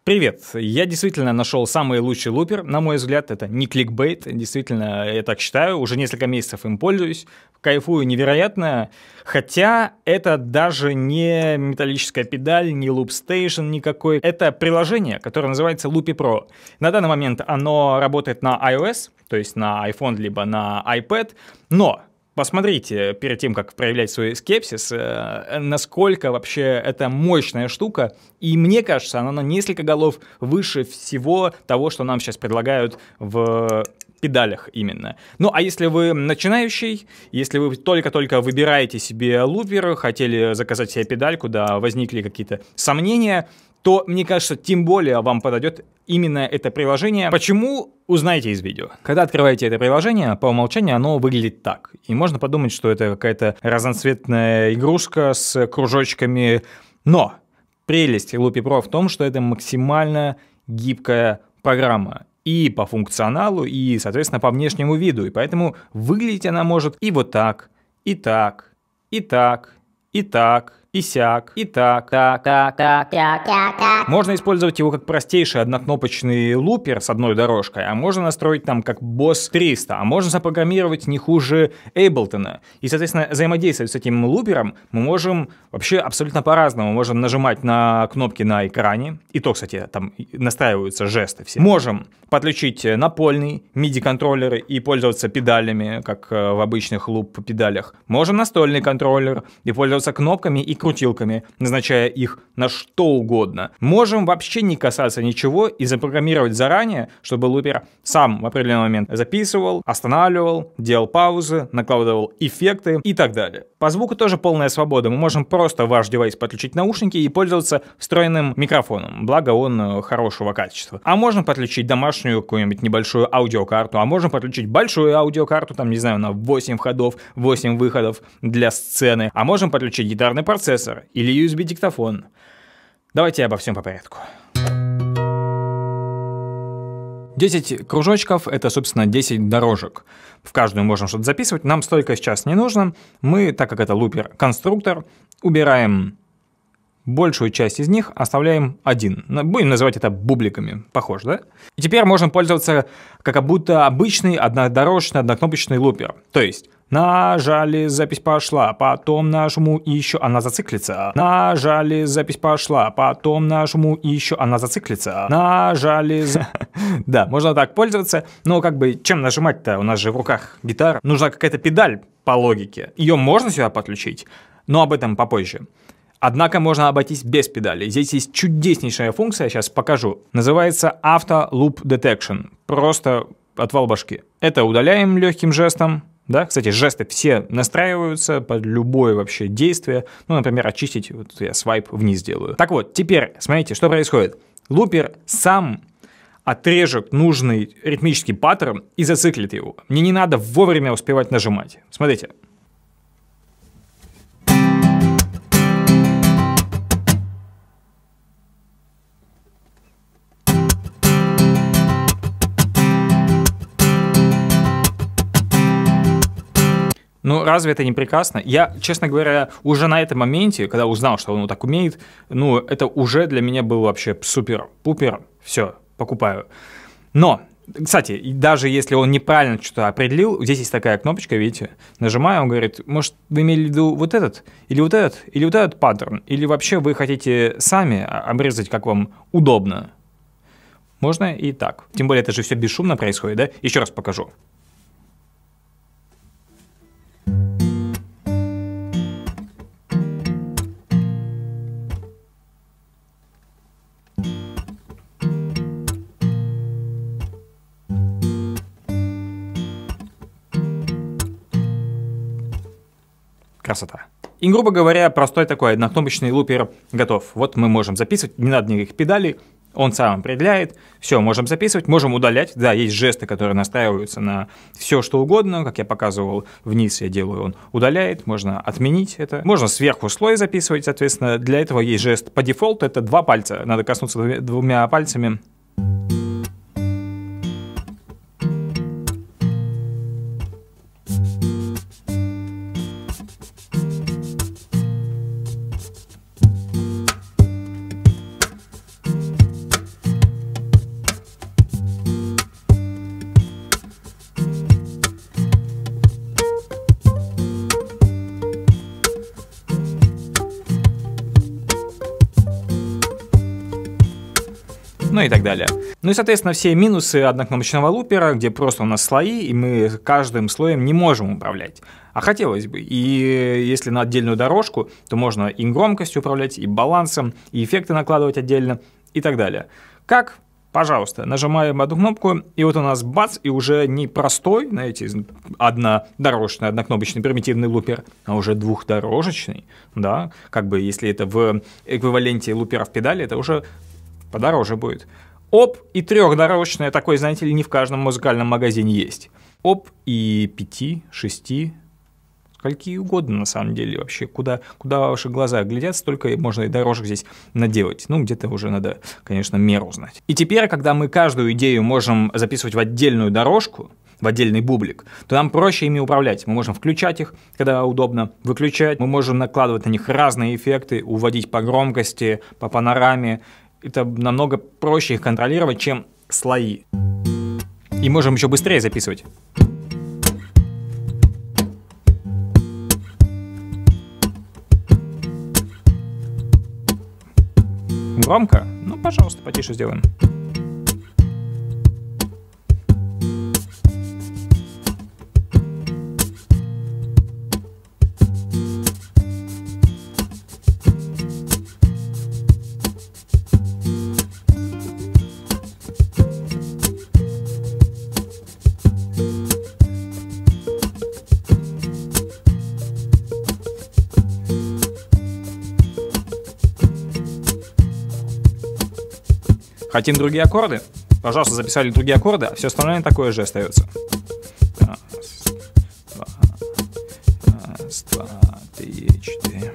Привет! Я действительно нашел самый лучший лупер, на мой взгляд, это не кликбейт, действительно, я так считаю, уже несколько месяцев им пользуюсь, кайфую невероятно, хотя это даже не металлическая педаль, не лупстейшн никакой, это приложение, которое называется Loopy Pro. На данный момент оно работает на iOS, то есть на iPhone либо на iPad, но посмотрите, перед тем, как проявлять свой скепсис, насколько вообще это мощная штука, и мне кажется, она на несколько голов выше всего того, что нам сейчас предлагают в педалях именно. Ну, а если вы начинающий, если вы только-только выбираете себе лупер, хотели заказать себе педальку, да, возникли какие-то сомнения, то, мне кажется, тем более вам подойдет именно это приложение. Почему? Узнаете из видео. Когда открываете это приложение, по умолчанию оно выглядит так. И можно подумать, что это какая-то разноцветная игрушка с кружочками. Но прелесть Loopy Pro в том, что это максимально гибкая программа. И по функционалу, и, соответственно, по внешнему виду. И поэтому выглядеть она может и вот так, и так, и так, и так, и сяк, и так. Можно использовать его как простейший однокнопочный лупер с одной дорожкой, а можно настроить там как Boss 300, а можно запрограммировать не хуже Ableton. И, соответственно, взаимодействовать с этим лупером мы можем вообще абсолютно по-разному. Можем нажимать на кнопки на экране, и то, кстати, там настраиваются жесты все. Можем подключить напольный MIDI-контроллер и пользоваться педалями, как в обычных луп-педалях. Можем настольный контроллер и пользоваться кнопками и крутилками, назначая их на что угодно. Можем вообще не касаться ничего и запрограммировать заранее, чтобы лупер сам в определенный момент записывал, останавливал, делал паузы, накладывал эффекты и так далее. По звуку тоже полная свобода. Мы можем просто в ваш девайс подключить наушники и пользоваться встроенным микрофоном, благо он хорошего качества. А можно подключить домашнюю какую-нибудь небольшую аудиокарту, а можно подключить большую аудиокарту, там, не знаю, на 8 входов, 8 выходов для сцены, а можем подключить гитарный процессор или USB-диктофон. Давайте обо всем по порядку. 10 кружочков — это, собственно, 10 дорожек. В каждую можем что-то записывать. Нам столько сейчас не нужно. Мы, так как это лупер-конструктор, убираем большую часть из них, оставляем один. Будем называть это бубликами. Похоже, да? И теперь можем пользоваться как будто обычный однодорожный однокнопочный лупер. То есть нажали, запись пошла, потом нажму и еще она зациклится. Нажали, запись пошла, потом нажму и еще она зациклится. Нажали... Да, можно так пользоваться, но как бы чем нажимать-то? У нас же в руках гитара. Нужна какая-то педаль по логике. Ее можно сюда подключить, но об этом попозже. Однако можно обойтись без педали. Здесь есть чудеснейшая функция, сейчас покажу. Называется Auto Loop Detection. Просто отвал башки. Это удаляем легким жестом. Да, кстати, жесты все настраиваются под любое вообще действие. Ну, например, очистить, вот я свайп вниз делаю. Так вот, теперь смотрите, что происходит. Лупер сам отрежет нужный ритмический паттерн и зациклит его. Мне не надо вовремя успевать нажимать. Смотрите. Ну, разве это не прекрасно? Я, честно говоря, уже на этом моменте, когда узнал, что он так умеет, ну, это уже для меня был вообще супер-пупер. Все, покупаю. Но, кстати, даже если он неправильно что-то определил, здесь есть такая кнопочка, видите, нажимаю, он говорит, может, вы имели в виду вот этот, или вот этот паттерн, или вообще вы хотите сами обрезать, как вам удобно. Можно и так. Тем более, это же все бесшумно происходит, да? Еще раз покажу. Красота. И, грубо говоря, простой такой однокнопочный лупер готов. Вот мы можем записывать, не надо никаких педалей, он сам определяет. Все, можем записывать, можем удалять. Да, есть жесты, которые настраиваются на все, что угодно. Как я показывал, вниз я делаю, он удаляет. Можно отменить это. Можно сверху слой записывать, соответственно. Для этого есть жест по дефолту, это 2 пальца. Надо коснуться двумя пальцами. ну и так далее. Ну и, соответственно, все минусы однокнопочного лупера, где просто у нас слои, и мы каждым слоем не можем управлять. А хотелось бы. И если на отдельную дорожку, то можно и громкостью управлять, и балансом, и эффекты накладывать отдельно, и так далее. Как? Пожалуйста, нажимаем одну кнопку, и вот у нас бац, и уже не простой, знаете, однодорожный, однокнопочный примитивный лупер, а уже двухдорожечный, да, как бы если это в эквиваленте луперов педали, это уже подороже будет. Оп, и трехдорожечный, такой, знаете ли, не в каждом музыкальном магазине есть. Оп, и 5, 6, скольки угодно на самом деле вообще, куда ваши глаза глядят, столько можно и дорожек здесь наделать. Ну, где-то уже надо, конечно, меру знать. И теперь, когда мы каждую идею можем записывать в отдельную дорожку, в отдельный бублик, то нам проще ими управлять. Мы можем включать их, когда удобно, выключать, мы можем накладывать на них разные эффекты, уводить по громкости, по панораме. Это намного проще их контролировать, чем слои. И можем еще быстрее записывать. Громко? Ну, пожалуйста, потише сделаем. Хотим другие аккорды? Пожалуйста, записали другие аккорды, а все остальное такое же остается. Раз, два, три, четыре.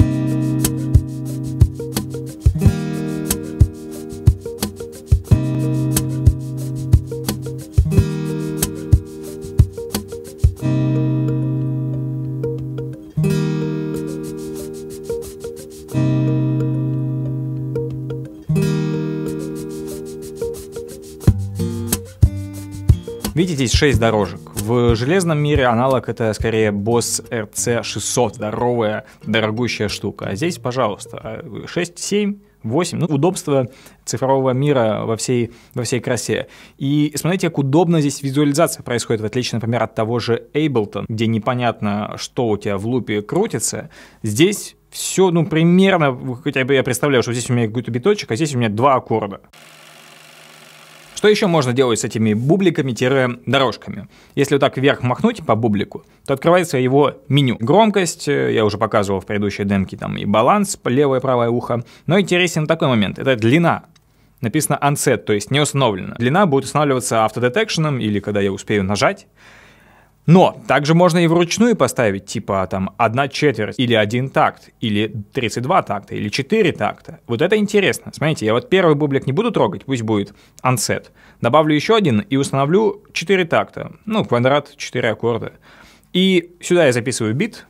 Видите, здесь 6 дорожек. В железном мире аналог это скорее Boss RC600, здоровая, дорогущая штука. А здесь, пожалуйста, 6, 7, 8. Ну, удобство цифрового мира во всей красе. И смотрите, как удобно здесь визуализация происходит, в отличие, например, от того же Ableton, где непонятно, что у тебя в лупе крутится. Здесь все, ну, примерно, хотя бы я представляю, что здесь у меня какой-то биточек, а здесь у меня 2 аккорда. Что еще можно делать с этими бубликами-дорожками? Если вот так вверх махнуть по бублику, то открывается его меню. Громкость, я уже показывал в предыдущей демке, там и баланс, левое и правое ухо. Но интересен такой момент, это длина. Написано unset, то есть не установлено. Длина будет устанавливаться автодетекшеном или когда я успею нажать. Но также можно и вручную поставить, типа там 1/4, или 1 такт, или 32 такта, или 4 такта. Вот это интересно. Смотрите, я вот первый бублик не буду трогать, пусть будет unset. Добавлю еще один и установлю 4 такта. Ну, квадрат, 4 аккорда. И сюда я записываю бит.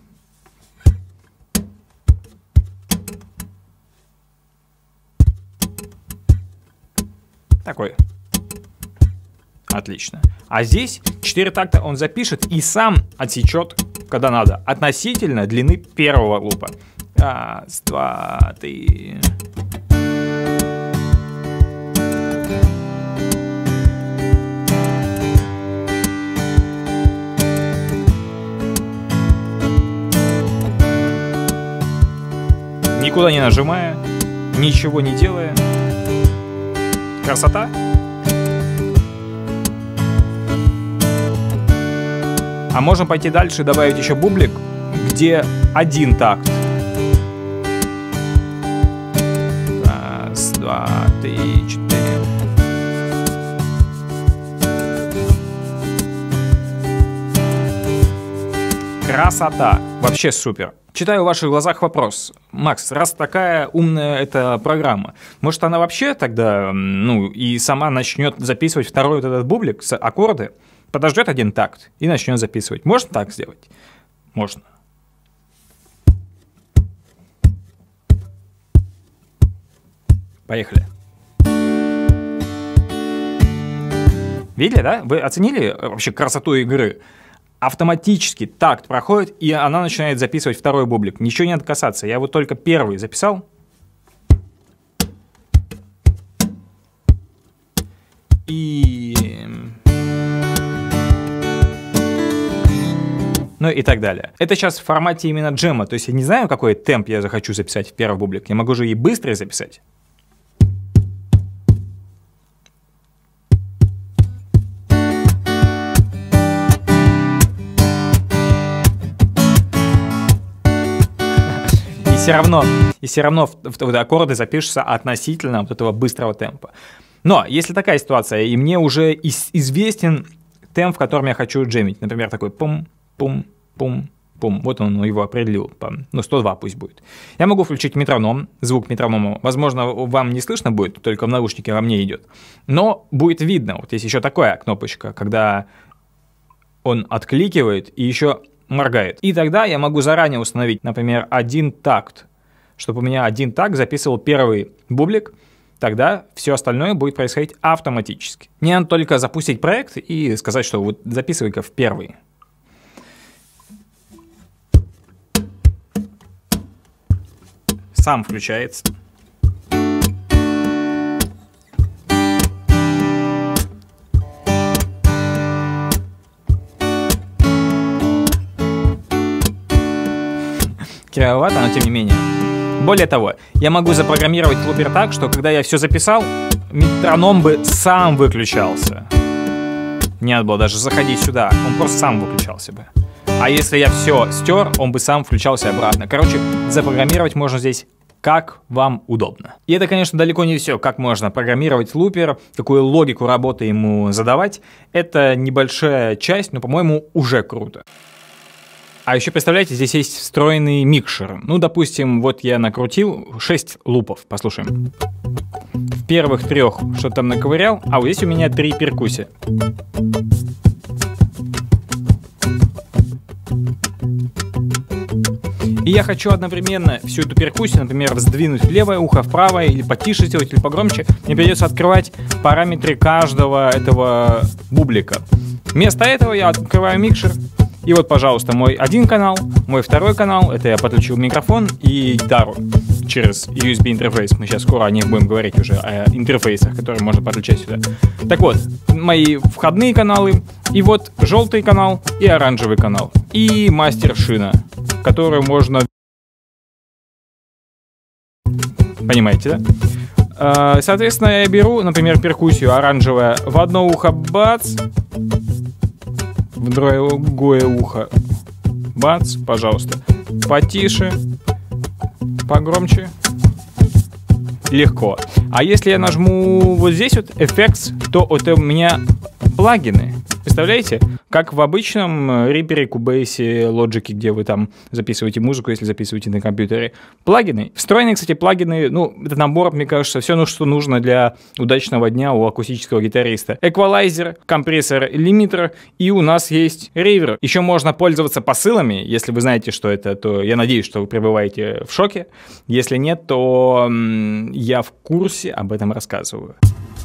Такой. Отлично. А здесь 4 такта он запишет и сам отсечет, когда надо, относительно длины первого лупа. Раз, два, три. Никуда не нажимая, ничего не делая. Красота. А можем пойти дальше и добавить еще бублик, где 1 такт. Раз, два, три, 4. Красота. Вообще супер. Читаю в ваших глазах вопрос. Макс, раз такая умная эта программа, может она вообще тогда, ну, и сама начнет записывать второй вот этот бублик с аккорды? Подождет 1 такт и начнет записывать. Можно так сделать? Можно. Поехали. Видели, да? Вы оценили вообще красоту игры? Автоматически такт проходит, и она начинает записывать второй бублик. Ничего не надо касаться. Я вот только первый записал. Ну и так далее. Это сейчас в формате именно джема, то есть я не знаю, какой темп я захочу записать в первый бублик. Я могу же и быстро записать. И все равно аккорды запишутся относительно вот этого быстрого темпа. Но если такая ситуация, и мне уже известен темп, в котором я хочу джемить, например, такой пум-пум-пум-пум, вот он его определил, 102 пусть будет. Я могу включить метроном, звук метронома, возможно, вам не слышно будет, только в наушнике во мне идет, но будет видно, вот есть еще такая кнопочка, когда он откликивает и еще моргает. И тогда я могу заранее установить, например, один такт, чтобы у меня один такт записывал первый бублик, тогда все остальное будет происходить автоматически. Мне надо только запустить проект и сказать, что вот записывай-ка в первый. Сам включается. Кривовато, но тем не менее. Более того, я могу запрограммировать лупер так, что когда я все записал, метроном бы сам выключался. Не надо было даже заходить сюда, он просто сам выключался бы. А если я все стер, он бы сам включался обратно. Короче, запрограммировать можно здесь как вам удобно. И это, конечно, далеко не все, как можно программировать лупер, какую логику работы ему задавать. Это небольшая часть, но, по-моему, уже круто. А еще, представляете, здесь есть встроенный микшер. Ну, допустим, вот я накрутил 6 лупов, послушаем. В первых 3 что-то там наковырял, а вот здесь у меня 3 перкуссии. И я хочу одновременно всю эту перкуссию, например, сдвинуть в левое ухо, в правое, или потише сделать, или погромче. Мне придется открывать параметры каждого этого бублика. Вместо этого я открываю микшер. И вот, пожалуйста, мой один канал, мой второй канал, это я подключил микрофон и гитару через USB интерфейс. Мы сейчас скоро о них будем говорить уже, о интерфейсах, которые можно подключать сюда. Так вот, мои входные каналы, и вот желтый канал и оранжевый канал. И мастер-шина, которую можно... Понимаете, да? Соответственно, я беру, например, перкуссию оранжевая в одно ухо, бац, в другое ухо, бац, пожалуйста, потише, погромче, легко. А если я нажму вот здесь вот Effects, то это у меня плагины. Представляете? Как в обычном Reaper, Cubase, Logic, где вы там записываете музыку, если записываете на компьютере. Плагины. Встроенные, кстати, плагины, ну, это набор, мне кажется, все, что нужно для удачного дня у акустического гитариста. Эквалайзер, компрессор, лимитер, и у нас есть ревер. Еще можно пользоваться посылами. Если вы знаете, что это, то я надеюсь, что вы пребываете в шоке. Если нет, то я в курсе, об этом рассказываю.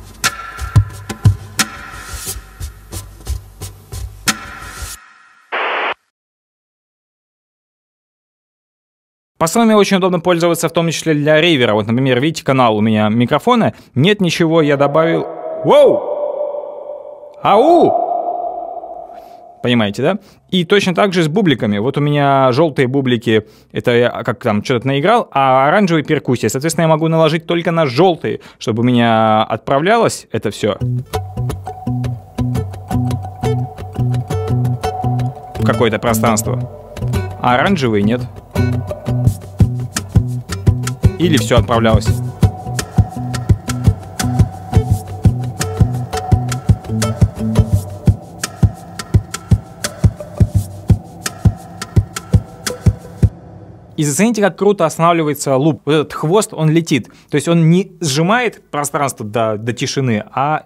Посылами очень удобно пользоваться, в том числе для рейвера. Вот, например, видите, канал у меня микрофона. Нет ничего, я добавил... Воу! Ау! Понимаете, да? И точно так же с бубликами. Вот у меня желтые бублики, это я как там что-то наиграл, а оранжевые перкуссии. Соответственно, я могу наложить только на желтые, чтобы у меня отправлялось это все в какое-то пространство. А оранжевые нет. Или все отправлялось. И зацените, как круто останавливается луп. Вот этот хвост, он летит. То есть он не сжимает пространство до тишины, а...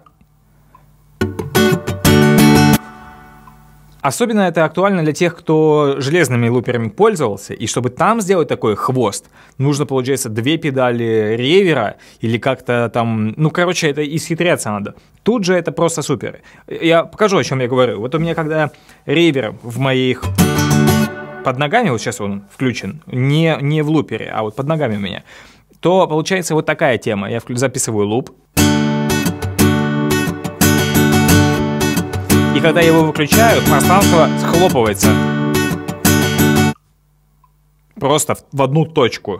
Особенно это актуально для тех, кто железными луперами пользовался, и чтобы там сделать такой хвост, нужно, получается, 2 педали ревера, или как-то там, ну, короче, это исхитряться надо. Тут же это просто супер. Я покажу, о чем я говорю. Вот у меня, когда ревер в моих... под ногами, вот сейчас он включен, не в лупере, а вот под ногами у меня, то получается вот такая тема. Я записываю луп. И когда я его выключаю, пространство схлопывается. Просто в одну точку.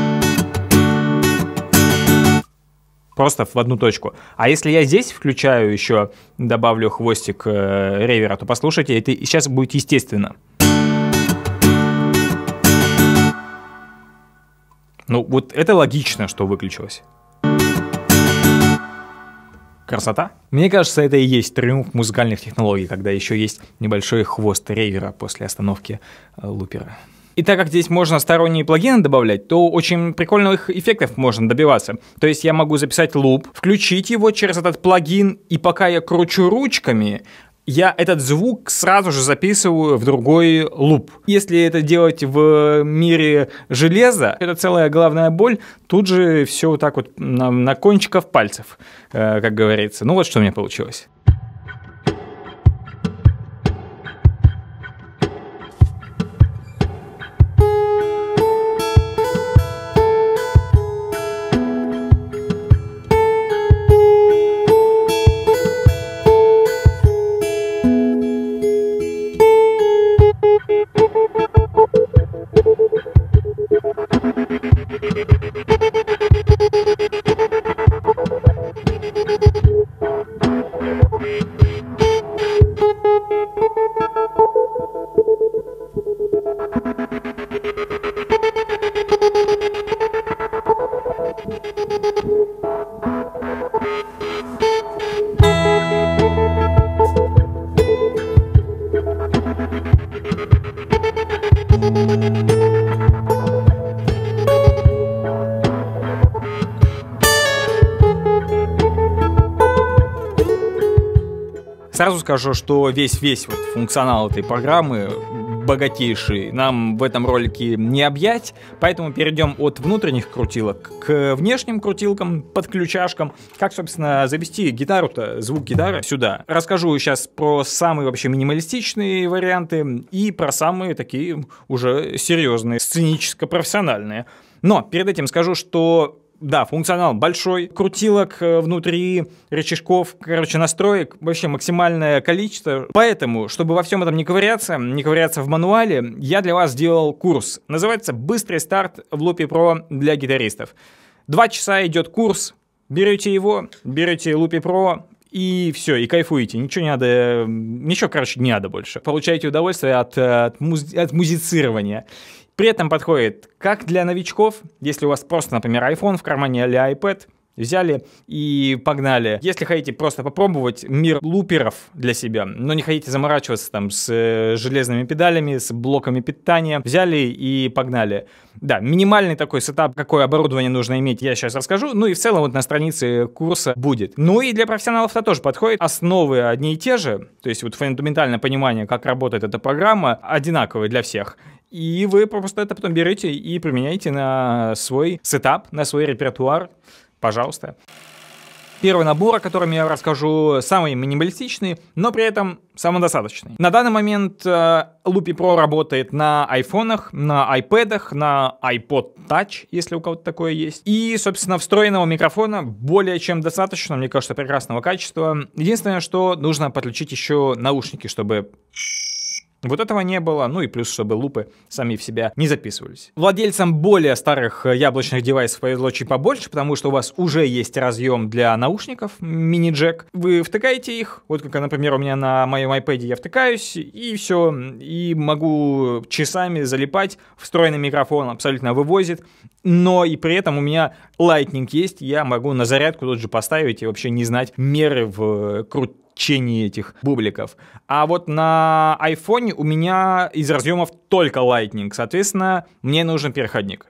Просто в одну точку. А если я здесь включаю еще, добавлю хвостик ревера, то послушайте, это сейчас будет естественно. Ну, вот это логично, что выключилось. Красота. Мне кажется, это и есть триумф музыкальных технологий, когда еще есть небольшой хвост ревера после остановки лупера. И так как здесь можно сторонние плагины добавлять, то очень прикольных эффектов можно добиваться. То есть я могу записать луп, включить его через этот плагин, и пока я кручу ручками, я этот звук сразу же записываю в другой луп. Если это делать в мире железа, это целая головная боль, тут же все вот так вот на кончиках пальцев, как говорится. Ну вот что у меня получилось. Сразу скажу, что весь вот функционал этой программы богатейший нам в этом ролике не объять, поэтому перейдем от внутренних крутилок к внешним крутилкам, подключашкам. Как, собственно, завести гитару-то, звук гитары сюда. Расскажу сейчас про самые вообще минималистичные варианты и про самые такие уже серьезные, сценическо-профессиональные. Но перед этим скажу, что да, функционал большой, крутилок внутри, рычажков, короче, настроек, вообще максимальное количество. Поэтому, чтобы во всем этом не ковыряться в мануале, я для вас сделал курс. Называется «Быстрый старт в Loopy Pro для гитаристов». 2 часа идет курс, берете его, берете Loopy Pro, и все, и кайфуете. Ничего не надо, ничего, короче, не надо больше. Получаете удовольствие от музицирования. При этом подходит как для новичков, если у вас просто, например, iPhone в кармане или iPad, взяли и погнали. Если хотите просто попробовать мир луперов для себя, но не хотите заморачиваться там с железными педалями, с блоками питания, взяли и погнали. Да, минимальный такой сетап, какое оборудование нужно иметь, я сейчас расскажу. Ну и в целом вот на странице курса будет. Ну и для профессионалов это тоже подходит. Основы одни и те же, то есть вот фундаментальное понимание, как работает эта программа, одинаковые для всех. И вы просто это потом берете и применяете на свой сетап, на свой репертуар. Пожалуйста. Первый набор, о котором я расскажу, самый минималистичный, но при этом самодостаточный. На данный момент Loopy Pro работает на айфонах, на iPad'ах, на iPod Touch, если у кого-то такое есть. И, собственно, встроенного микрофона более чем достаточно, мне кажется, прекрасного качества. Единственное, что нужно подключить еще наушники, чтобы вот этого не было, ну и плюс, чтобы лупы сами в себя не записывались. Владельцам более старых яблочных девайсов повезло чуть побольше, потому что у вас уже есть разъем для наушников, мини-джек. Вы втыкаете их, вот как, например, у меня на моем iPad я втыкаюсь, и все, и могу часами залипать. Встроенный микрофон абсолютно вывозит, но и при этом у меня Lightning есть, я могу на зарядку тут же поставить и вообще не знать меры в крутении этих бубликов. А вот на айфоне у меня из разъемов только Lightning, соответственно, мне нужен переходник.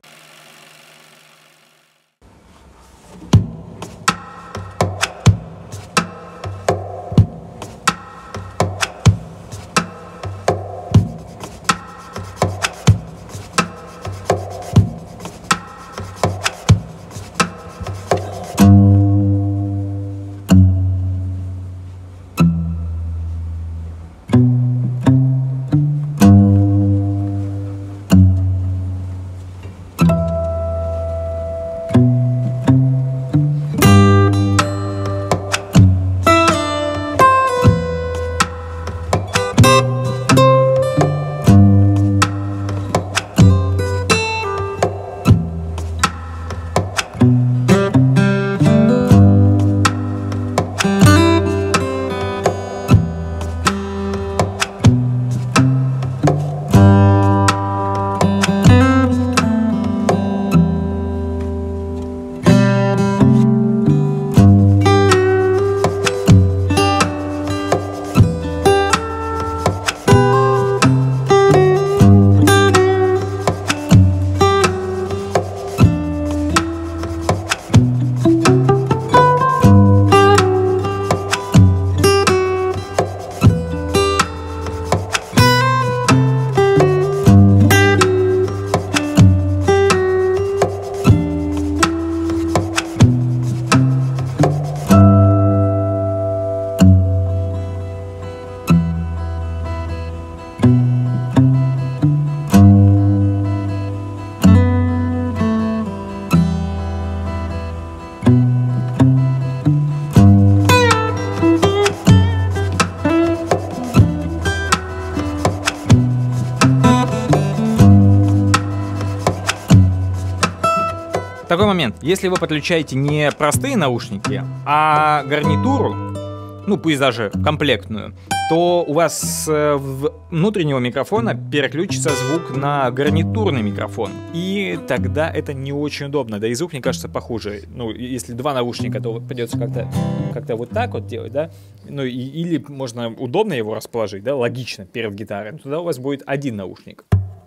момент. Если вы подключаете не простые наушники, а гарнитуру, ну пусть даже комплектную, то у вас с внутреннего микрофона переключится звук на гарнитурный микрофон. И тогда это не очень удобно. Да и звук, мне кажется, похуже. Ну, если два наушника, то придется как-то вот так вот делать, да? Ну, или можно удобно его расположить, да, логично, перед гитарой. Но тогда у вас будет один наушник.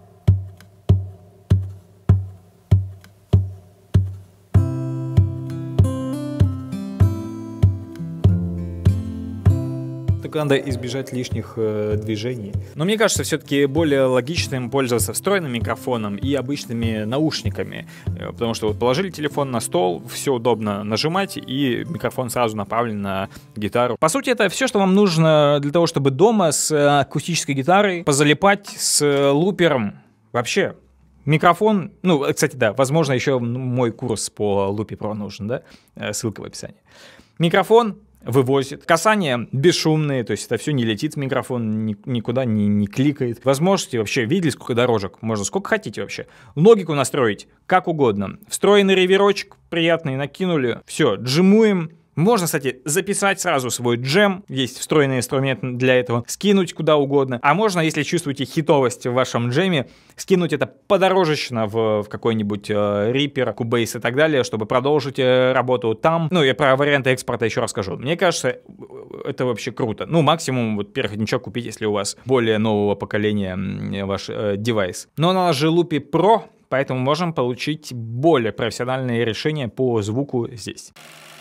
Надо избежать лишних движений. Но мне кажется, все-таки более логичным пользоваться встроенным микрофоном и обычными наушниками. Потому что вот положили телефон на стол, все удобно нажимать, и микрофон сразу направлен на гитару. По сути, это все, что вам нужно для того, чтобы дома с акустической гитарой позалипать с лупером. Вообще, микрофон, ну, кстати, да, возможно, еще мой курс по Loopy Pro нужен, да, ссылка в описании. Микрофон вывозит. Касания бесшумные, то есть это все не летит в микрофон, никуда не кликает. Возможности вообще, видели, сколько дорожек? Можно сколько хотите вообще. Логику настроить как угодно. Встроенный реверочек приятный накинули. Все, джимуем. Можно, кстати, записать сразу свой джем, есть встроенный инструмент для этого, скинуть куда угодно. А можно, если чувствуете хитовость в вашем джеме, скинуть это подорожечно в какой-нибудь Reaper, Cubase и так далее, чтобы продолжить работу там. Ну, я про варианты экспорта еще расскажу. Мне кажется, это вообще круто. Ну, максимум вот переходничок купить, если у вас более нового поколения ваш девайс. Но у нас же Loopy Pro, поэтому можем получить более профессиональные решения по звуку здесь.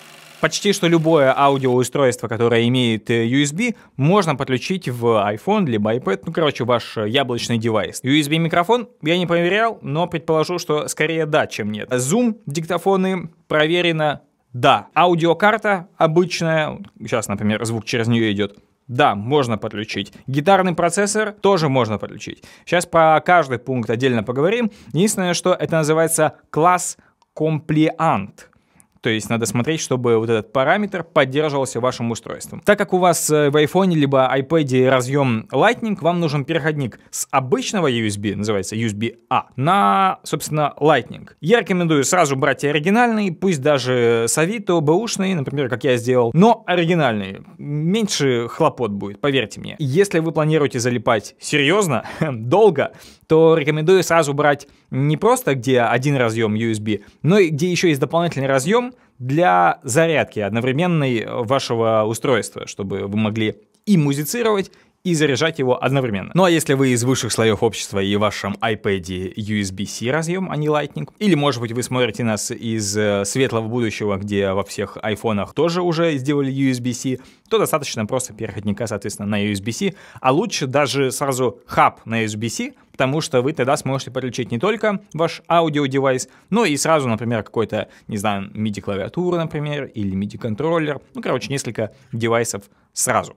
Почти что любое аудиоустройство, которое имеет USB, можно подключить в iPhone, либо iPad, ну, короче, ваш яблочный девайс. USB-микрофон я не проверял, но предположу, что скорее да, чем нет. Zoom, диктофоны, проверено, да. Аудиокарта обычная, сейчас, например, звук через нее идет, да, можно подключить. Гитарный процессор тоже можно подключить. Сейчас по каждый пункт отдельно поговорим. Единственное, что это называется класс compliant. То есть надо смотреть, чтобы вот этот параметр поддерживался вашим устройством. Так как у вас в iPhone либо iPad разъем Lightning, вам нужен переходник с обычного USB, называется USB-A, на, собственно, Lightning. Я рекомендую сразу брать оригинальный, пусть даже с Авито, бэушный, например, как я сделал, но оригинальный. Меньше хлопот будет, поверьте мне. Если вы планируете залипать серьезно, долго, то рекомендую сразу брать не просто где один разъем USB, но и где еще есть дополнительный разъем для зарядки одновременной вашего устройства, чтобы вы могли и музицировать, и заряжать его одновременно. Ну а если вы из высших слоев общества и в вашем iPad USB-C разъем, а не Lightning, или может быть вы смотрите нас из светлого будущего, где во всех айфонах тоже уже сделали USB-C, то достаточно просто переходника, соответственно, на USB-C, а лучше даже сразу хаб на USB-C, потому что вы тогда сможете подключить не только ваш аудиодевайс, но и сразу, например, какой-то, не знаю, MIDI-клавиатуру, например, или MIDI-контроллер, ну, короче, несколько девайсов сразу.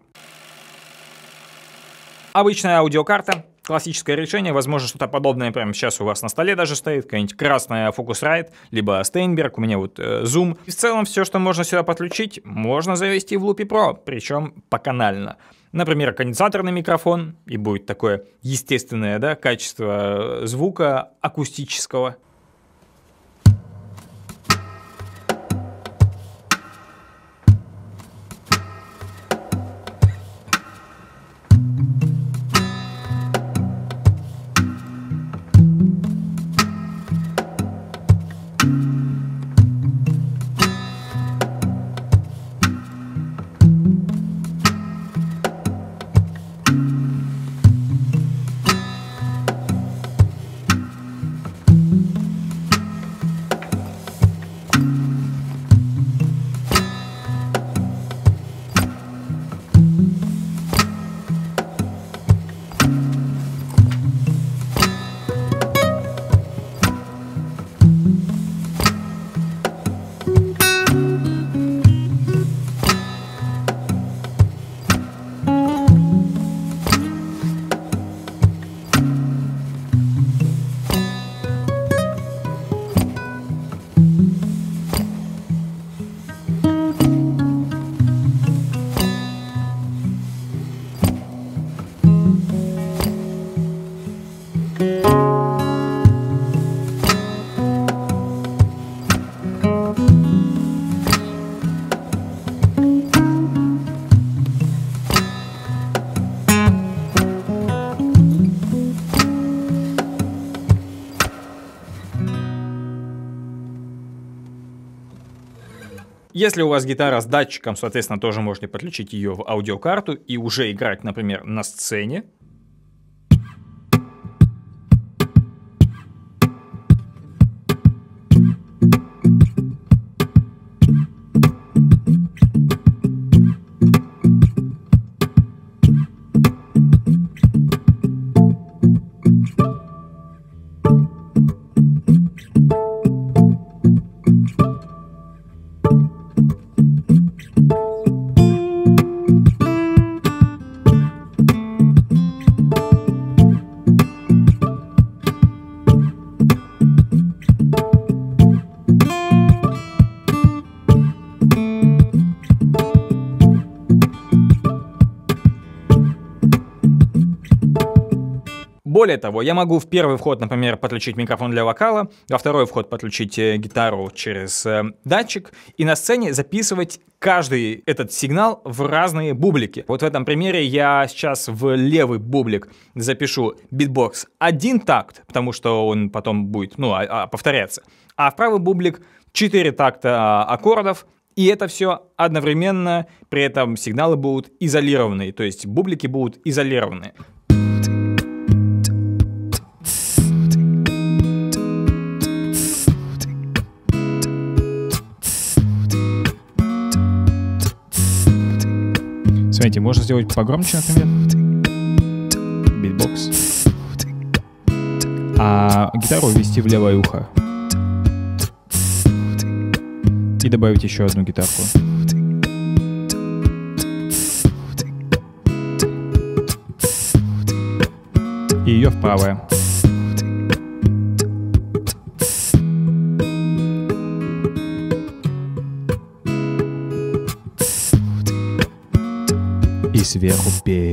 Обычная аудиокарта, классическое решение, возможно, что-то подобное прямо сейчас у вас на столе даже стоит, какая-нибудь красная Focusrite, либо Steinberg, у меня вот Zoom. И в целом все, что можно сюда подключить, можно завести в Loopy Pro, причем поканально. Например, конденсаторный микрофон, и будет такое естественное, да, качество звука акустического. Если у вас гитара с датчиком, соответственно, тоже можете подключить ее в аудиокарту и уже играть, например, на сцене. Более того, я могу в первый вход, например, подключить микрофон для вокала, во второй вход подключить гитару через датчик и на сцене записывать каждый этот сигнал в разные бублики. Вот в этом примере я сейчас в левый бублик запишу битбокс 1 такт, потому что он потом будет, повторяться, а в правый бублик 4 такта аккордов. И это все одновременно, при этом сигналы будут изолированные, то есть бублики будут изолированы. Смотрите, можно сделать погромче, например. Битбокс. А гитару ввести в левое ухо. И добавить еще одну гитарку. И ее в правое. И сверху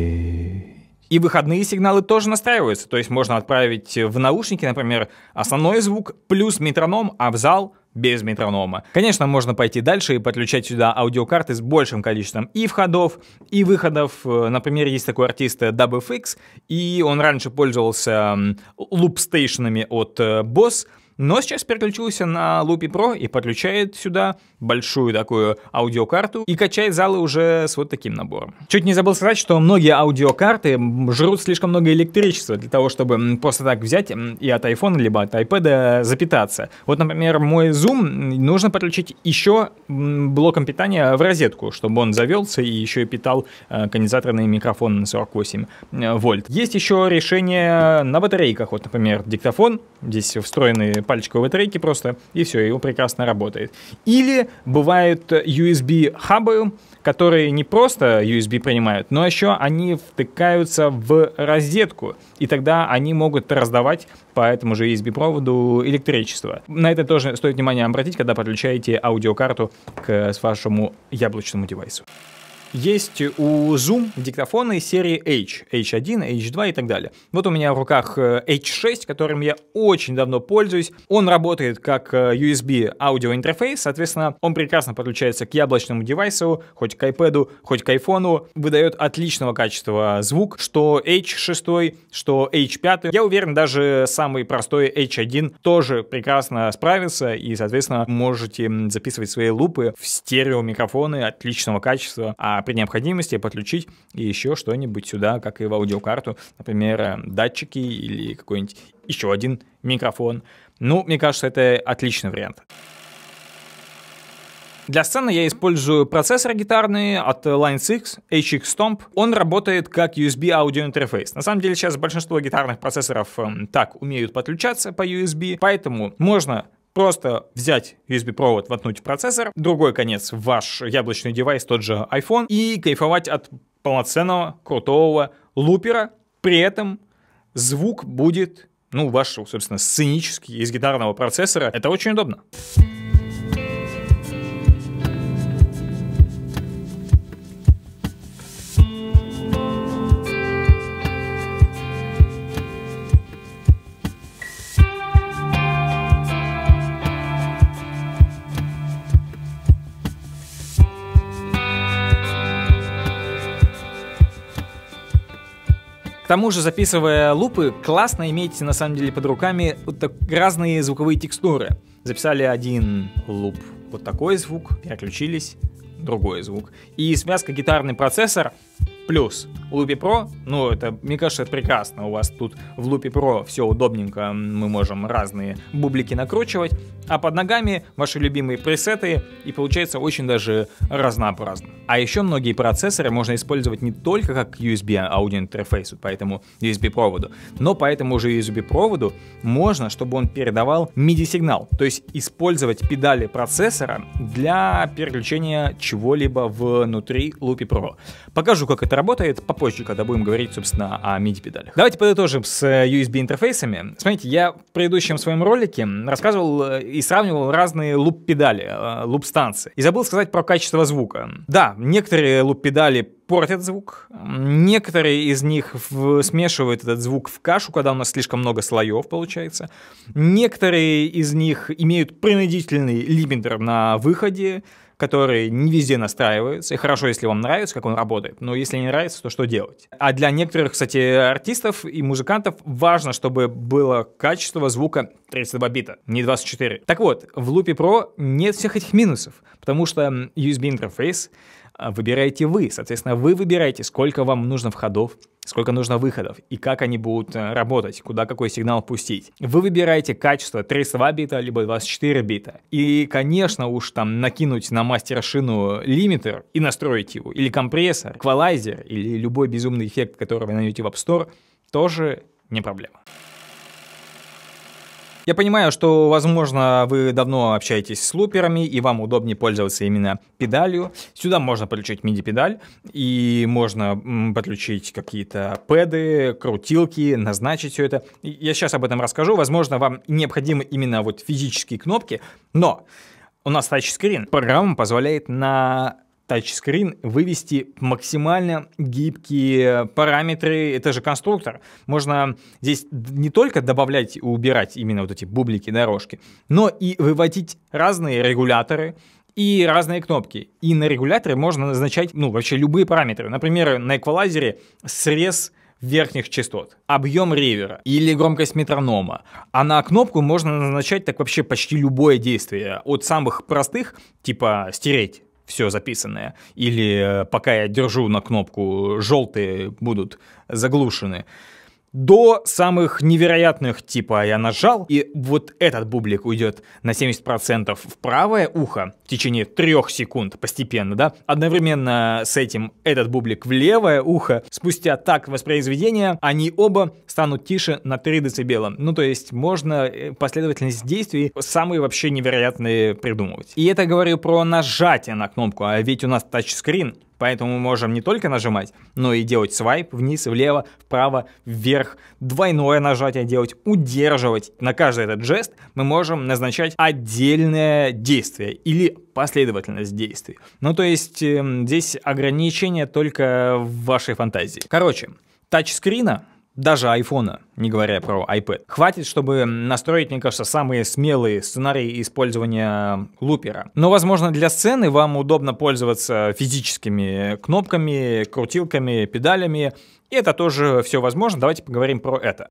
петь. И выходные сигналы тоже настраиваются, то есть можно отправить в наушники, например, основной звук плюс метроном, а в зал без метронома. Конечно, можно пойти дальше и подключать сюда аудиокарты с большим количеством и входов, и выходов. Например, есть такой артист DubFX, и он раньше пользовался лупстейшенами от Boss, но сейчас переключился на Loopy Pro и подключает сюда большую такую аудиокарту и качает залы уже с вот таким набором. Чуть не забыл сказать, что многие аудиокарты жрут слишком много электричества для того, чтобы просто так взять и от iPhone либо от iPad запитаться. Вот, например, мой Zoom нужно подключить еще блоком питания в розетку, чтобы он завелся и еще и питал конденсаторный микрофон на 48 вольт. Есть еще решение на батарейках. Вот, например, диктофон. Здесь встроенные пальчиковые батарейки просто, и все, и он прекрасно работает. Или бывают USB-хабы, которые не просто USB принимают, но еще они втыкаются в розетку, и тогда они могут раздавать по этому же USB-проводу электричество. На это тоже стоит внимание обратить, когда подключаете аудиокарту к вашему яблочному девайсу. Есть у Zoom диктофоны серии H, H1, H2 и так далее. Вот у меня в руках H6, которым я очень давно пользуюсь. Он работает как USB аудиоинтерфейс, соответственно, он прекрасно подключается к яблочному девайсу, хоть к iPad, хоть к iPhone, выдает отличного качества звук, что H6, что H5. Я уверен, даже самый простой H1 тоже прекрасно справится, и, соответственно, можете записывать свои лупы в стерео микрофоны отличного качества, а при необходимости подключить еще что-нибудь сюда, как и в аудиокарту, например, датчики или какой-нибудь еще один микрофон. Ну, мне кажется, это отличный вариант. Для сцены я использую процессор гитарный от Line 6, HX Stomp. Он работает как USB аудиоинтерфейс. На самом деле сейчас большинство гитарных процессоров так умеют подключаться по USB, поэтому можно просто взять USB-провод, воткнуть в процессор, другой конец в ваш яблочный девайс, тот же iPhone, и кайфовать от полноценного, крутого лупера. При этом звук будет, ваш, собственно, сценический из гитарного процессора. Это очень удобно. К тому же, записывая лупы, классно иметь на самом деле под руками вот так разные звуковые текстуры. Записали один луп вот такой звук, переключились, другой звук. И связка гитарный процессор плюс Loopy Pro, ну, это, мне кажется, это прекрасно. У вас тут в Loopy Pro все удобненько, мы можем разные бублики накручивать, а под ногами ваши любимые пресеты, и получается очень даже разнообразно. А еще многие процессоры можно использовать не только как USB аудиоинтерфейс по этому USB-проводу, но по этому же USB-проводу можно, чтобы он передавал MIDI-сигнал, то есть использовать педали процессора для переключения чего-либо внутри Loopy Pro. Покажу, как это работает попозже, когда будем говорить, собственно, о MIDI-педалях. Давайте подытожим с USB-интерфейсами. Смотрите, я в предыдущем своем ролике рассказывал и сравнивал разные луп-педали, луп-станции. И забыл сказать про качество звука. Да, некоторые луп-педали портят звук, некоторые из них смешивают этот звук в кашу, когда у нас слишком много слоев получается. Некоторые из них имеют принудительный лимитер на выходе, который не везде настраивается. И хорошо, если вам нравится, как он работает, но если не нравится, то что делать? А для некоторых, кстати, артистов и музыкантов важно, чтобы было качество звука 32 бита, не 24. Так вот, в Loopy Pro нет всех этих минусов, потому что USB-интерфейс выбираете вы. Соответственно, вы выбираете, сколько вам нужно входов, сколько нужно выходов и как они будут работать, куда какой сигнал пустить. Вы выбираете качество 32 бита либо 24 бита. И, конечно, уж там накинуть на мастер-шину лимитер и настроить его, или компрессор, эквалайзер, или любой безумный эффект, который вы найдете в App Store, тоже не проблема. Я понимаю, что, возможно, вы давно общаетесь с луперами, и вам удобнее пользоваться именно педалью. Сюда можно подключить MIDI-педаль, и можно подключить какие-то пэды, крутилки, назначить все это. Я сейчас об этом расскажу. Возможно, вам необходимы именно вот физические кнопки, но у нас тачскрин. Программа позволяет на тачскрин вывести максимально гибкие параметры. Это же конструктор. Можно здесь не только добавлять и убирать именно вот эти бублики, дорожки, но и выводить разные регуляторы и разные кнопки. И на регуляторе можно назначать, ну, вообще любые параметры. Например, на эквалайзере срез верхних частот, объем ревера или громкость метронома. А на кнопку можно назначать так вообще почти любое действие. От самых простых, типа стереть все записанное, или пока я держу на кнопку, желтые будут заглушены, до самых невероятных, типа я нажал, и вот этот бублик уйдет на 70% в правое ухо в течение 3 секунд постепенно, да, одновременно с этим этот бублик в левое ухо, спустя такт воспроизведения, они оба станут тише на 3 дБ. Ну, то есть можно последовательность действий самые вообще невероятные придумывать. И это говорю про нажатие на кнопку, а ведь у нас тачскрин. Поэтому мы можем не только нажимать, но и делать свайп вниз, влево, вправо, вверх, двойное нажатие делать, удерживать. На каждый этот жест мы можем назначать отдельное действие или последовательность действий. Ну, то есть здесь ограничение только в вашей фантазии. Короче, тачскрина, даже айфона, не говоря про iPad, хватит, чтобы настроить, мне кажется, самые смелые сценарии использования лупера. Но, возможно, для сцены вам удобно пользоваться физическими кнопками, крутилками, педалями. И это тоже все возможно. Давайте поговорим про это.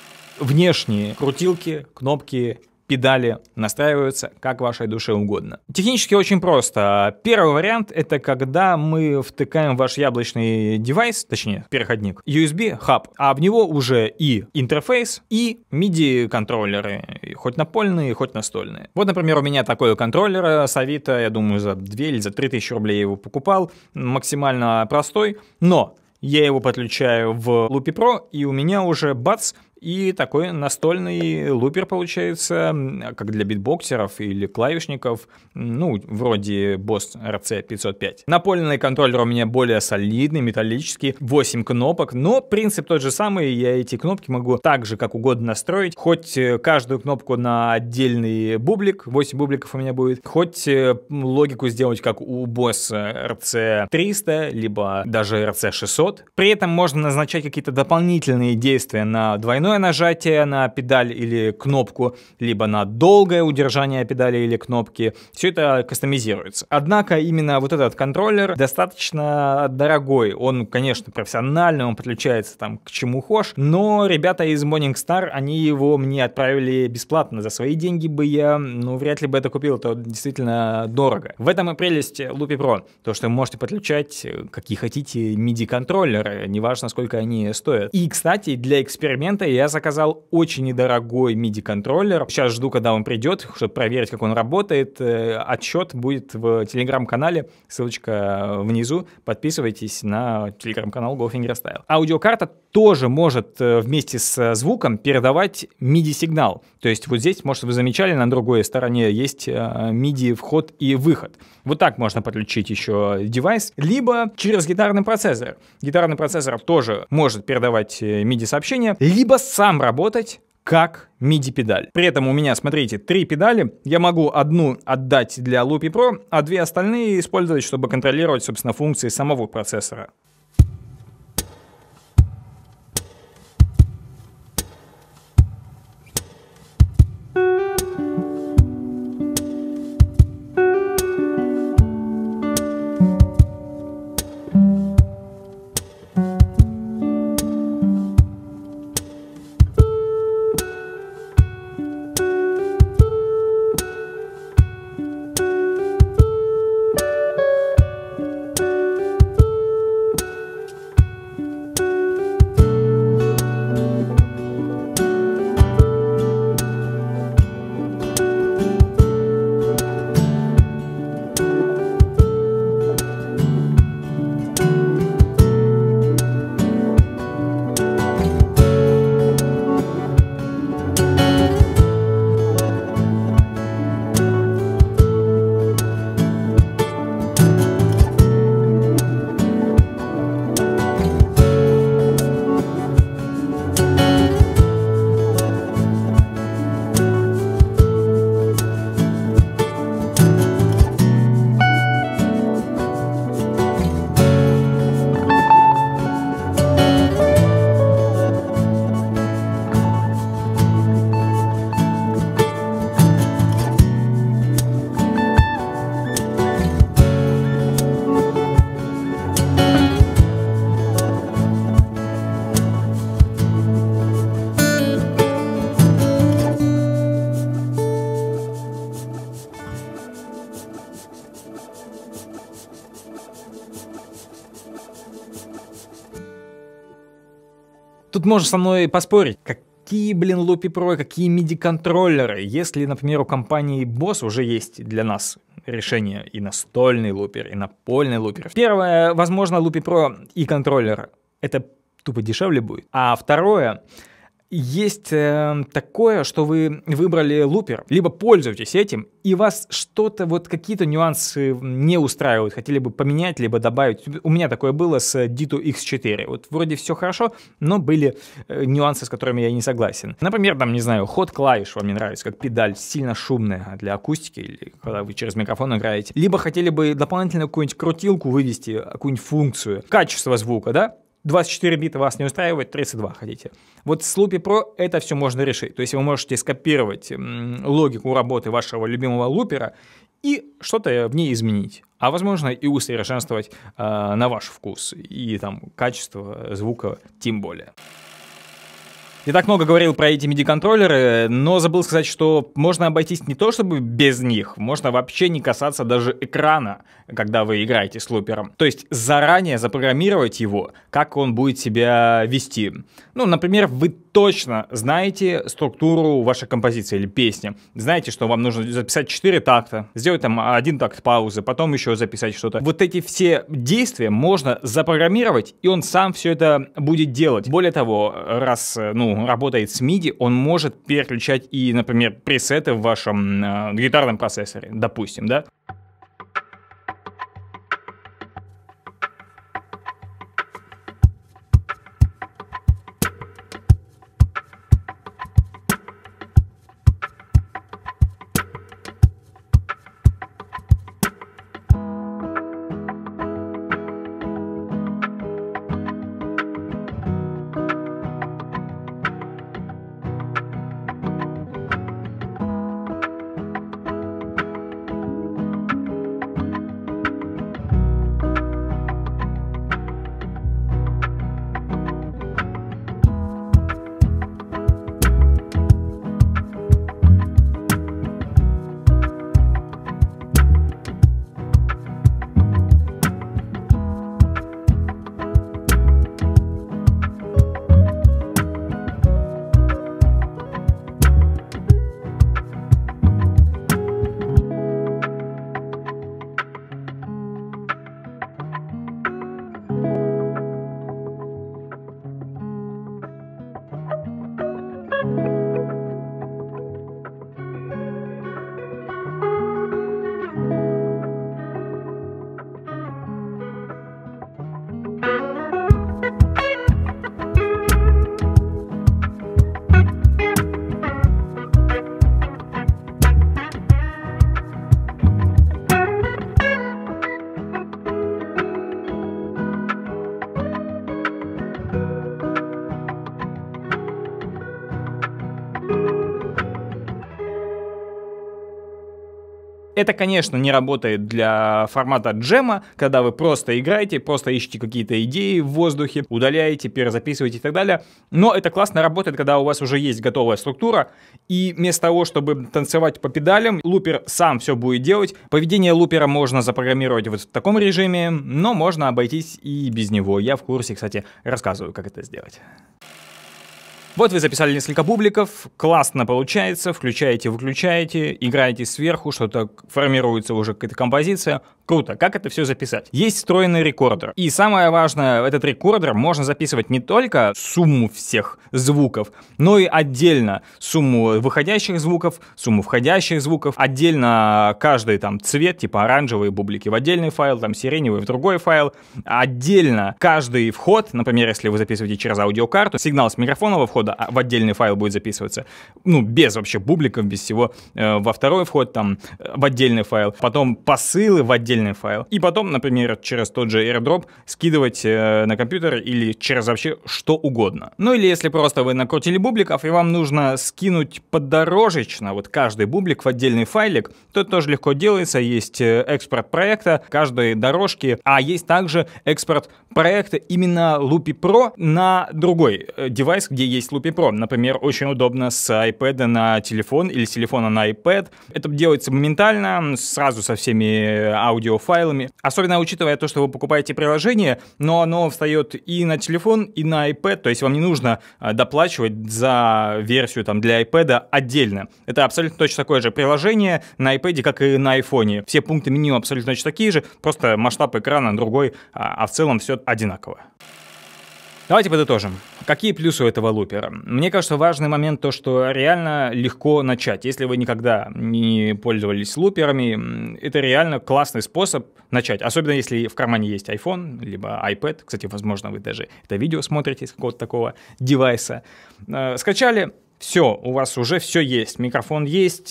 Внешние крутилки, кнопки, педали настраиваются как вашей душе угодно. Технически очень просто. Первый вариант — это когда мы втыкаем в ваш яблочный девайс, точнее, переходник, USB-хаб, а в него уже и интерфейс, и MIDI-контроллеры, хоть напольные, хоть настольные. Вот, например, у меня такой контроллер с Авито, я думаю, за 2 или за 3 тысячи рублей я его покупал, максимально простой, но я его подключаю в Loopy Pro, и у меня уже бац, и такой настольный лупер получается, как для битбоксеров или клавишников, ну, вроде Boss RC505. Напольный контроллер у меня более солидный, металлический, 8 кнопок, но принцип тот же самый, я эти кнопки могу так же, как угодно настроить, хоть каждую кнопку на отдельный бублик, 8 бубликов у меня будет, хоть логику сделать, как у Boss RC300, либо даже RC600. При этом можно назначать какие-то дополнительные действия на двойной двойное нажатие на педаль или кнопку, либо на долгое удержание педали или кнопки. Все это кастомизируется. Однако именно вот этот контроллер достаточно дорогой. Он, конечно, профессиональный, он подключается там к чему хошь, но ребята из Morningstar, они его мне отправили бесплатно. За свои деньги бы я, вряд ли бы это купил, это действительно дорого. В этом и прелесть Loopy Pro, то, что вы можете подключать какие хотите MIDI-контроллеры, неважно, сколько они стоят. И, кстати, для эксперимента я заказал очень недорогой MIDI-контроллер. Сейчас жду, когда он придет, чтобы проверить, как он работает. Отчет будет в телеграм-канале, ссылочка внизу. Подписывайтесь на телеграм-канал GoFingerStyle. Аудиокарта тоже может вместе с звуком передавать MIDI-сигнал. То есть вот здесь, может, вы замечали, на другой стороне есть MIDI-вход и выход. Вот так можно подключить еще девайс, либо через гитарный процессор. Гитарный процессор тоже может передавать MIDI-сообщения, либо сам работать как MIDI-педаль. При этом у меня, смотрите, 3 педали. Я могу одну отдать для Loopy Pro, а 2 остальные использовать, чтобы контролировать, собственно, функции самого процессора. Тут можно со мной поспорить, какие, Loopy Pro, какие MIDI-контроллеры. Если, например, у компании Boss уже есть для нас решение и настольный лупер, и напольный лупер. Первое, возможно, Loopy Pro и контроллер. Это тупо дешевле будет. А второе, есть такое, что вы выбрали лупер, либо пользуетесь этим, и вас что-то, какие-то нюансы не устраивают, хотели бы поменять, либо добавить. У меня такое было с Ditto X4. Вроде все хорошо, но были нюансы, с которыми я не согласен. Например, не знаю, ход клавиш вам не нравится, как педаль сильно шумная для акустики, или когда вы через микрофон играете. Либо хотели бы дополнительно какую-нибудь крутилку вывести, какую-нибудь функцию. Качество звука, да? 24 бита вас не устраивает, 32 хотите. С Loopy Pro это все можно решить. То есть вы можете скопировать логику работы вашего любимого лупера и что-то в ней изменить. А возможно и усовершенствовать на ваш вкус. И качество звука тем более. Я так много говорил про эти MIDI-контроллеры, но забыл сказать, что можно обойтись не то чтобы без них, можно вообще не касаться даже экрана, когда вы играете с лупером. То есть заранее запрограммировать его, как он будет себя вести. Например, вы точно знаете структуру вашей композиции или песни. Знаете, что вам нужно записать 4 такта, сделать 1 такт паузы, потом еще записать что-то. Эти все действия можно запрограммировать, и он сам все это будет делать. Более того, раз работает с MIDI, он может переключать и, например, пресеты в вашем гитарном процессоре, допустим, да? Это, конечно, не работает для формата джема, когда вы просто играете, просто ищете какие-то идеи в воздухе, удаляете, перезаписываете и так далее. Но это классно работает, когда у вас уже есть готовая структура, и вместо того, чтобы танцевать по педалям, лупер сам все будет делать. Поведение лупера можно запрограммировать вот в таком режиме, но можно обойтись и без него. Я в курсе, кстати, рассказываю, как это сделать. Вот вы записали несколько бубликов, классно получается, включаете, выключаете, играете сверху, что-то формируется уже какая-то композиция. Круто. Как это все записать? Есть встроенный рекордер. И самое важное, этот рекордер можно записывать не только сумму всех звуков, но и отдельно сумму выходящих звуков, сумму входящих звуков, отдельно каждый там цвет, типа оранжевые бублики в отдельный файл, там сиреневый в другой файл, отдельно каждый вход, например, если вы записываете через аудиокарту, сигнал с микрофонного входа в отдельный файл будет записываться, ну, без вообще бубликов, без всего, во второй вход там в отдельный файл, потом посылы в отдельный файл, и потом, например, через тот же AirDrop скидывать на компьютер или через вообще что угодно. Ну или если просто вы накрутили бубликов и вам нужно скинуть поддорожечно вот каждый бублик в отдельный файлик, то это тоже легко делается, есть экспорт проекта каждой дорожки, а есть также экспорт проекта именно Loopy Pro на другой девайс, где есть Loopy Pro. Например, очень удобно с iPad на телефон или с телефона на iPad. Это делается моментально, сразу со всеми аудиофайлами. Особенно учитывая то, что вы покупаете приложение, но оно встает и на телефон, и на iPad, то есть вам не нужно доплачивать за версию там для iPad отдельно. Это абсолютно точно такое же приложение на iPad, как и на iPhone. Все пункты меню абсолютно точно такие же, просто масштаб экрана другой, а в целом все одинаково. Давайте подытожим. Какие плюсы у этого лупера? Мне кажется, важный момент то, что реально легко начать. Если вы никогда не пользовались луперами, это реально классный способ начать. Особенно если в кармане есть iPhone, либо iPad. Кстати, возможно, вы даже это видео смотрите с какого-то такого девайса. Скачали, все, у вас уже все есть. Микрофон есть,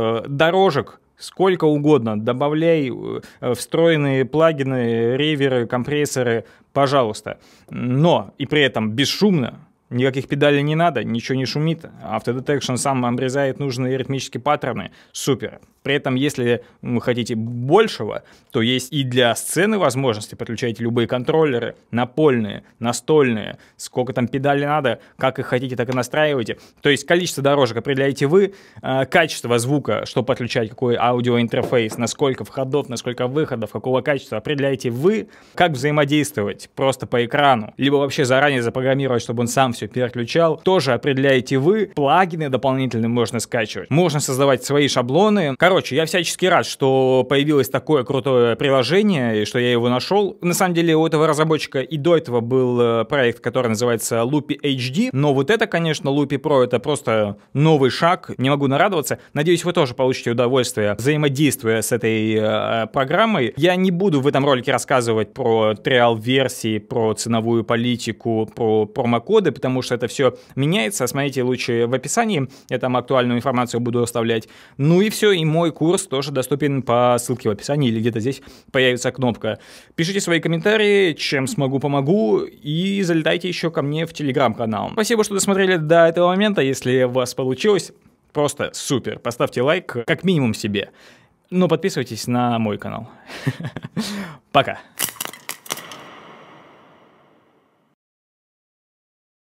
дорожек сколько угодно, добавляй встроенные плагины, реверы, компрессоры, пожалуйста. Но и при этом бесшумно, никаких педалей не надо, ничего не шумит. Автодетекшн сам обрезает нужные ритмические паттерны. Супер. При этом, если вы хотите большего, то есть и для сцены возможности. Подключайте любые контроллеры, напольные, настольные, сколько там педалей надо, как их хотите, так и настраивайте. То есть количество дорожек определяете вы, качество звука, что подключать, какой аудиоинтерфейс, насколько входов, насколько выходов, какого качества определяете вы, как взаимодействовать просто по экрану, либо вообще заранее запрограммировать, чтобы он сам все переключал, тоже определяете вы. Плагины дополнительные можно скачивать, можно создавать свои шаблоны. Короче, я всячески рад, что появилось такое крутое приложение, и что я его нашел. На самом деле у этого разработчика и до этого был проект, который называется Loopy HD, но вот это, конечно, Loopy Pro, это просто новый шаг, не могу нарадоваться. Надеюсь, вы тоже получите удовольствие, взаимодействуя с этой программой. Я не буду в этом ролике рассказывать про триал-версии, про ценовую политику, про промокоды, потому что это все меняется. Смотрите лучше в описании, я там актуальную информацию буду оставлять. Ну и все, и мой курс тоже доступен по ссылке в описании, или где-то здесь появится кнопка. Пишите свои комментарии, чем смогу, помогу, и залетайте еще ко мне в телеграм-канал. Спасибо, что досмотрели до этого момента. Если у вас получилось, просто супер. Поставьте лайк, как минимум себе. Но подписывайтесь на мой канал. Пока.